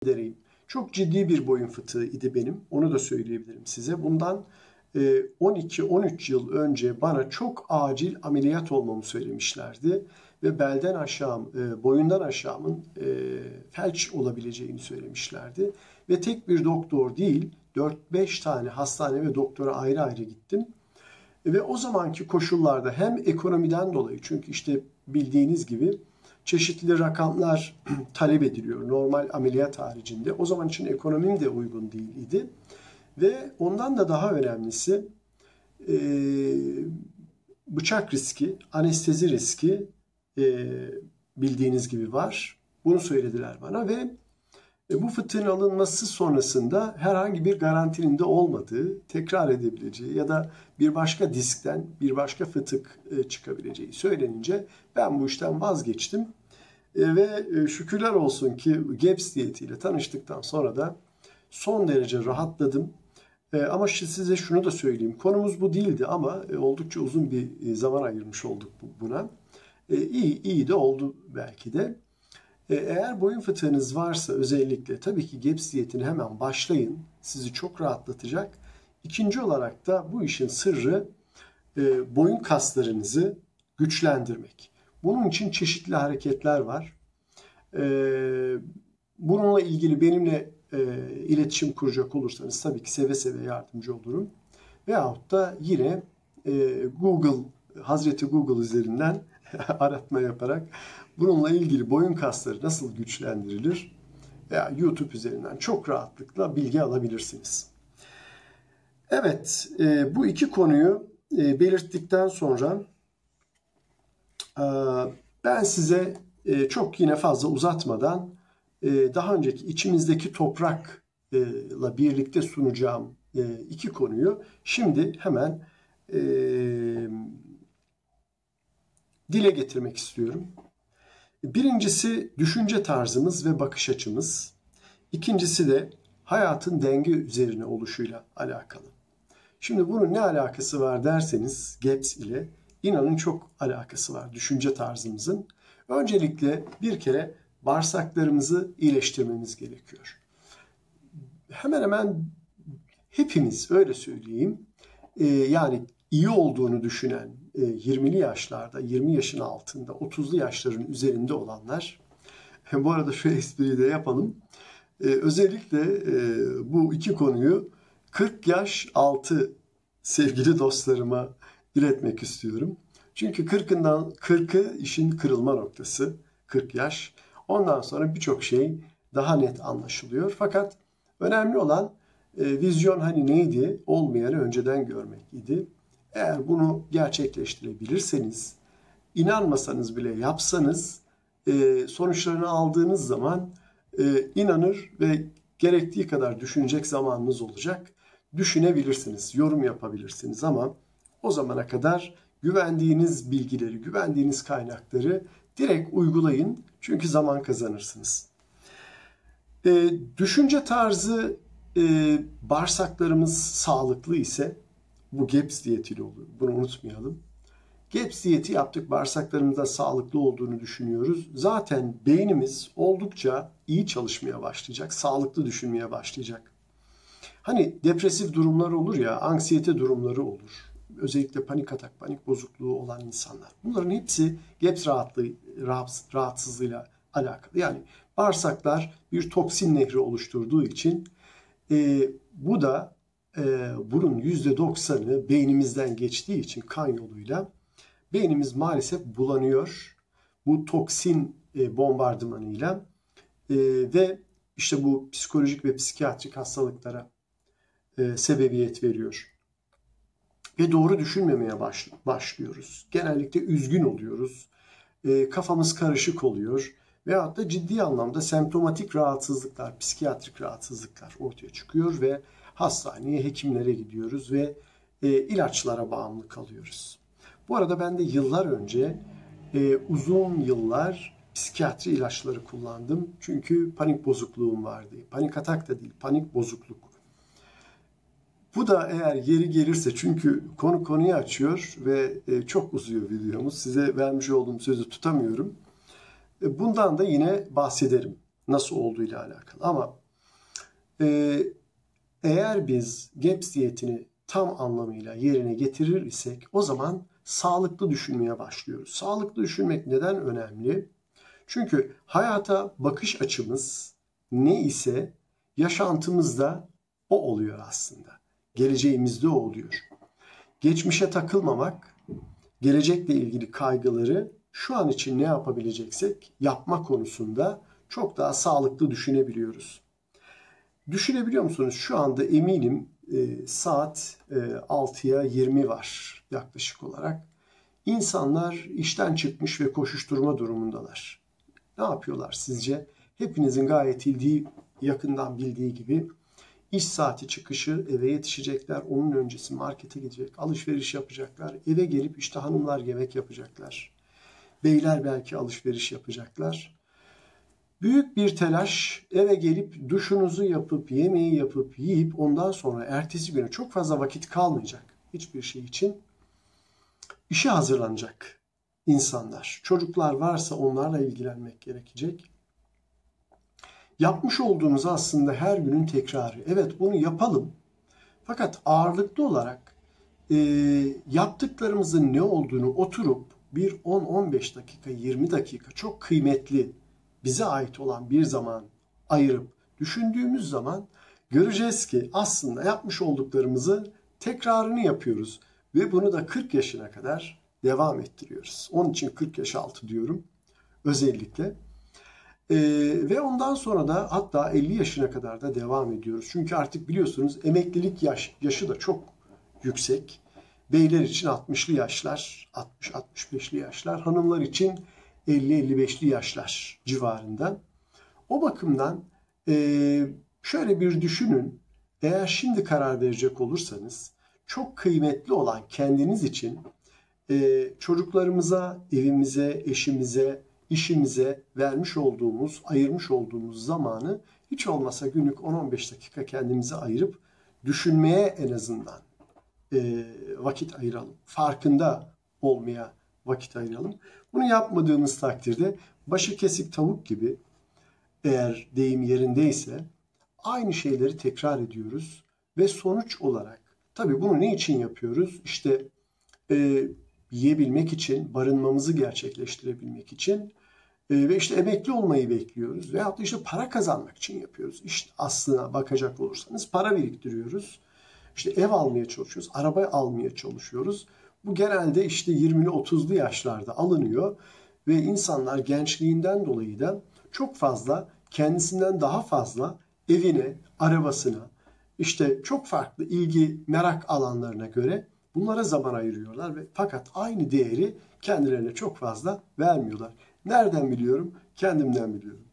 dereyim. Çok ciddi bir boyun fıtığı idi benim. Onu da söyleyebilirim size. Bundan 12-13 yıl önce bana çok acil ameliyat olmamı söylemişlerdi. Ve belden aşağım, boyundan aşağımın felç olabileceğini söylemişlerdi. Ve tek bir doktor değil, 4-5 tane hastane ve doktora ayrı ayrı gittim. Ve o zamanki koşullarda hem ekonomiden dolayı, çünkü işte bildiğiniz gibi çeşitli rakamlar talep ediliyor normal ameliyat haricinde. O zaman için ekonomim de uygun değildi. Ve ondan da daha önemlisi bıçak riski, anestezi riski bildiğiniz gibi var. Bunu söylediler bana ve bu fıtığın alınması sonrasında herhangi bir garantinin de olmadığı, tekrar edebileceği ya da bir başka diskten bir başka fıtık çıkabileceği söylenince ben bu işten vazgeçtim. Ve şükürler olsun ki GAPS diyetiyle tanıştıktan sonra da son derece rahatladım. Ama size şunu da söyleyeyim. Konumuz bu değildi ama oldukça uzun bir zaman ayırmış olduk buna. İyi de oldu belki de. Eğer boyun fıtığınız varsa özellikle tabii ki GAPS diyetine hemen başlayın. Sizi çok rahatlatacak. İkinci olarak da bu işin sırrı boyun kaslarınızı güçlendirmek. Bunun için çeşitli hareketler var. Bununla ilgili benimle iletişim kuracak olursanız tabii ki seve seve yardımcı olurum. Veyahut da yine Hazreti Google üzerinden aratma yaparak bununla ilgili boyun kasları nasıl güçlendirilir veya YouTube üzerinden çok rahatlıkla bilgi alabilirsiniz. Evet, bu iki konuyu belirttikten sonra ben size çok yine fazla uzatmadan daha önceki içimizdeki toprakla birlikte sunacağım iki konuyu şimdi hemen dile getirmek istiyorum. Birincisi düşünce tarzımız ve bakış açımız. İkincisi de hayatın denge üzerine oluşuyla alakalı. Şimdi bunun ne alakası var derseniz GAPS ile inanın çok alakası var düşünce tarzımızın. Öncelikle bir kere bağırsaklarımızı iyileştirmemiz gerekiyor. Hemen hemen hepimiz öyle söyleyeyim. Yani iyi olduğunu düşünen 20'li yaşlarda, 20 yaşın altında, 30'lu yaşların üzerinde olanlar, bu arada şu espriyi de yapalım. Özellikle bu iki konuyu 40 yaş altı sevgili dostlarıma iletmek istiyorum. Çünkü 40'ı işin kırılma noktası, 40 yaş. Ondan sonra birçok şey daha net anlaşılıyor. Fakat önemli olan vizyon hani neydi? Olmayanı önceden görmek idi. Eğer bunu gerçekleştirebilirseniz, inanmasanız bile yapsanız, sonuçlarını aldığınız zaman inanır ve gerektiği kadar düşünecek zamanınız olacak. Düşünebilirsiniz, yorum yapabilirsiniz ama o zamana kadar güvendiğiniz bilgileri, güvendiğiniz kaynakları direkt uygulayın. Çünkü zaman kazanırsınız. Düşünce tarzı bağırsaklarımız sağlıklı ise bu GAPS diyetiyle oluyor. Bunu unutmayalım. GAPS diyeti yaptık, bağırsaklarımızda sağlıklı olduğunu düşünüyoruz. Zaten beynimiz oldukça iyi çalışmaya başlayacak, sağlıklı düşünmeye başlayacak. Hani depresif durumlar olur ya, anksiyete durumları olur. Özellikle panik atak, panik bozukluğu olan insanlar. Bunların hepsi GAPS rahatsızlığıyla alakalı. Yani bağırsaklar bir toksin nehri oluşturduğu için bu da bunun %90'ı beynimizden geçtiği için kan yoluyla beynimiz maalesef bulanıyor. Bu toksin bombardımanıyla ve işte bu psikolojik ve psikiyatrik hastalıklara sebebiyet veriyor. Ve doğru düşünmemeye başlıyoruz. Genellikle üzgün oluyoruz. Kafamız karışık oluyor. Veyahut da ciddi anlamda semptomatik rahatsızlıklar, psikiyatrik rahatsızlıklar ortaya çıkıyor ve hastaneye, hekimlere gidiyoruz ve ilaçlara bağımlı kalıyoruz. Bu arada ben de yıllar önce uzun yıllar psikiyatri ilaçları kullandım. Çünkü panik bozukluğum vardı. Panik atak da değil, panik bozukluk. Bu da eğer yeri gelirse, çünkü konuyu açıyor ve çok uzuyor videomuz. Size vermiş olduğum sözü tutamıyorum. Bundan da yine bahsederim. nasıl olduğuyla alakalı. Ama eğer biz GAPS diyetini tam anlamıyla yerine getirir isek o zaman sağlıklı düşünmeye başlıyoruz. Sağlıklı düşünmek neden önemli? Çünkü hayata bakış açımız ne ise yaşantımızda o oluyor aslında. Geleceğimizde o oluyor. Geçmişe takılmamak, gelecekle ilgili kaygıları şu an için ne yapabileceksek yapma konusunda çok daha sağlıklı düşünebiliyoruz. Düşünebiliyor musunuz? Şu anda eminim saat 6'ya 20 var yaklaşık olarak. İnsanlar işten çıkmış ve koşuşturma durumundalar. Ne yapıyorlar sizce? Hepinizin gayet yakından bildiği gibi iş saati çıkışı eve yetişecekler. Onun öncesi markete gidecek, alışveriş yapacaklar. Eve gelip işte hanımlar yemek yapacaklar. Beyler belki alışveriş yapacaklar. Büyük bir telaş, eve gelip duşunuzu yapıp, yemeği yapıp, yiyip ondan sonra ertesi güne çok fazla vakit kalmayacak hiçbir şey için. İşe hazırlanacak insanlar. Çocuklar varsa onlarla ilgilenmek gerekecek. Yapmış olduğumuz aslında her günün tekrarı. Evet bunu yapalım. Fakat ağırlıklı olarak yaptıklarımızın ne olduğunu oturup bir 10-15 dakika, 20 dakika çok kıymetli, bize ait olan bir zaman ayırıp düşündüğümüz zaman göreceğiz ki aslında yapmış olduklarımızı tekrarını yapıyoruz. Ve bunu da 40 yaşına kadar devam ettiriyoruz. Onun için 40 yaş altı diyorum özellikle. Ve ondan sonra da hatta 50 yaşına kadar da devam ediyoruz. Çünkü artık biliyorsunuz emeklilik yaşı da çok yüksek. Beyler için 60'lı yaşlar, 60-65'li yaşlar. Hanımlar için 50-55'li yaşlar civarında. O bakımdan şöyle bir düşünün. Eğer şimdi karar verecek olursanız çok kıymetli olan kendiniz için çocuklarımıza, evimize, eşimize, işimize vermiş olduğumuz, ayırmış olduğumuz zamanı hiç olmasa günlük 10-15 dakika kendimize ayırıp düşünmeye en azından vakit ayıralım. Farkında olmaya vakit ayıralım. Bunu yapmadığımız takdirde başı kesik tavuk gibi, eğer deyim yerindeyse, aynı şeyleri tekrar ediyoruz ve sonuç olarak tabii bunu ne için yapıyoruz? İşte yiyebilmek için, barınmamızı gerçekleştirebilmek için ve işte emekli olmayı bekliyoruz. Veyahut da işte para kazanmak için yapıyoruz. İşte aslına bakacak olursanız para biriktiriyoruz. İşte ev almaya çalışıyoruz, araba almaya çalışıyoruz. Bu genelde işte 20'li 30'lu yaşlarda alınıyor ve insanlar gençliğinden dolayı da çok fazla, kendisinden daha fazla evine, arabasına, işte çok farklı ilgi, merak alanlarına göre bunlara zaman ayırıyorlar ve fakat aynı değeri kendilerine çok fazla vermiyorlar. Nereden biliyorum? Kendimden biliyorum.